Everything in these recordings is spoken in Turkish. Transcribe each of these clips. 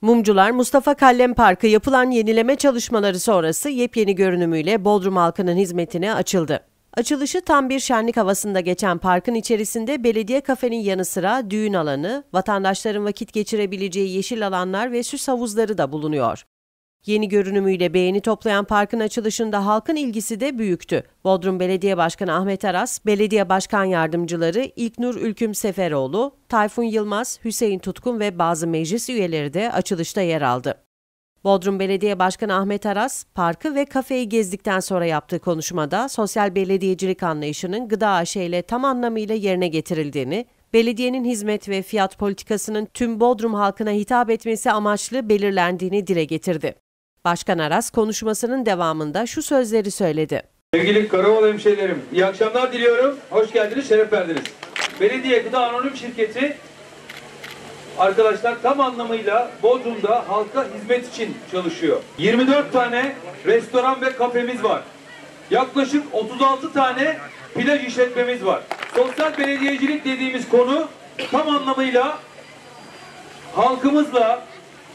Mumcular Mustafa Kallem Parkı yapılan yenileme çalışmaları sonrası yepyeni görünümüyle Bodrum halkının hizmetine açıldı. Açılışı tam bir şenlik havasında geçen parkın içerisinde belediye kafenin yanı sıra düğün alanı, vatandaşların vakit geçirebileceği yeşil alanlar ve süs havuzları da bulunuyor. Yeni görünümüyle beğeni toplayan parkın açılışında halkın ilgisi de büyüktü. Bodrum Belediye Başkanı Ahmet Aras, Belediye Başkan Yardımcıları İlknur Ülküm Seferoğlu, Tayfun Yılmaz, Hüseyin Tutkun ve bazı meclis üyeleri de açılışta yer aldı. Bodrum Belediye Başkanı Ahmet Aras, parkı ve kafeyi gezdikten sonra yaptığı konuşmada sosyal belediyecilik anlayışının Gıda AŞ ile tam anlamıyla yerine getirildiğini, belediyenin hizmet ve fiyat politikasının tüm Bodrum halkına hitap etmesi amaçlı belirlendiğini dile getirdi. Başkan Aras konuşmasının devamında şu sözleri söyledi. Sevgili Karaoğlu hemşehrilerim, iyi akşamlar diliyorum. Hoş geldiniz, şeref verdiniz. Belediye Gıda Anonim Şirketi arkadaşlar tam anlamıyla Bodrum'da halka hizmet için çalışıyor. 24 tane restoran ve kafemiz var. Yaklaşık 36 tane plaj işletmemiz var. Sosyal belediyecilik dediğimiz konu tam anlamıyla halkımızla,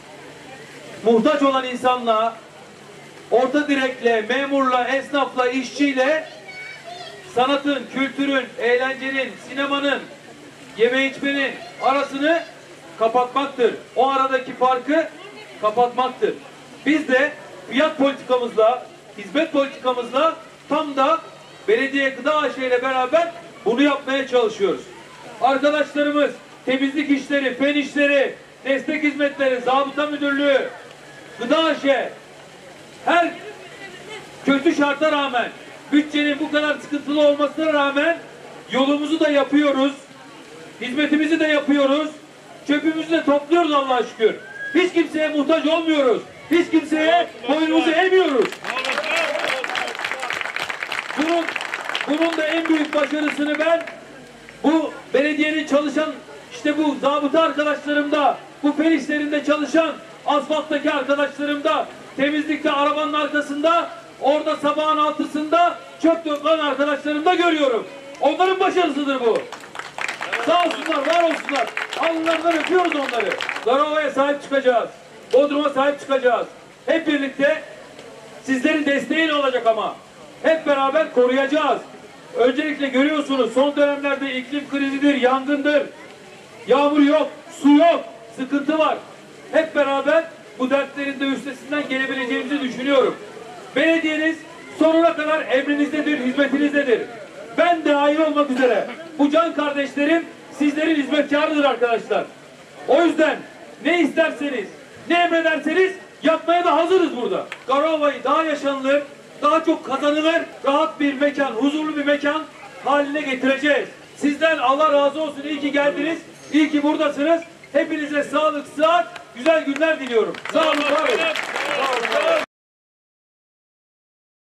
muhtaç olan insanla, orta direkle, memurla, esnafla, işçiyle sanatın, kültürün, eğlencenin, sinemanın, yeme içmenin arasını kapatmaktır. O aradaki farkı kapatmaktır. Biz de fiyat politikamızla, hizmet politikamızla tam da Belediye Gıda AŞ ile beraber bunu yapmaya çalışıyoruz. Arkadaşlarımız temizlik işleri, fen işleri, destek hizmetleri, zabıta müdürlüğü, Gıda AŞ her kötü şarta rağmen, bütçenin bu kadar sıkıntılı olmasına rağmen yolumuzu da yapıyoruz, hizmetimizi de yapıyoruz, çöpümüzü de topluyoruz Allah'a şükür. Hiç kimseye muhtaç olmuyoruz. Hiç kimseye boynumuzu eğmiyoruz. Bunun da en büyük başarısını ben bu belediyenin çalışan işte bu zabıta arkadaşlarımda, bu fen işlerinde çalışan asfalttaki arkadaşlarımda, temizlikte arabanın arkasında, orada sabahın 6'sında çöp toplayan arkadaşlarımda görüyorum. Onların başarısıdır bu. Sağ olsunlar, var olsunlar. Alnlarından öpüyoruz onları. Garova'ya sahip çıkacağız. Bodrum'a sahip çıkacağız. Hep birlikte sizlerin desteğiyle olacak ama. Hep beraber koruyacağız. Öncelikle görüyorsunuz son dönemlerde iklim krizidir, yangındır. Yağmur yok, su yok, sıkıntı var. Hep beraber bu dertlerin de üstesinden gelebileceğimizi düşünüyorum. Belediyeniz sonuna kadar emrinizdedir, hizmetinizdedir. Ben dahil olmak üzere bu can kardeşlerim sizlerin hizmetkarıdır arkadaşlar. O yüzden ne isterseniz, ne emrederseniz yapmaya da hazırız burada. Garova'yı daha yaşanılır, daha çok kazanılır, rahat bir mekan, huzurlu bir mekan haline getireceğiz. Sizden Allah razı olsun, iyi ki geldiniz, iyi ki buradasınız. Hepinize sağlık, sıhhat, güzel günler diliyorum. Sağ olun, var olun. Sağ olun.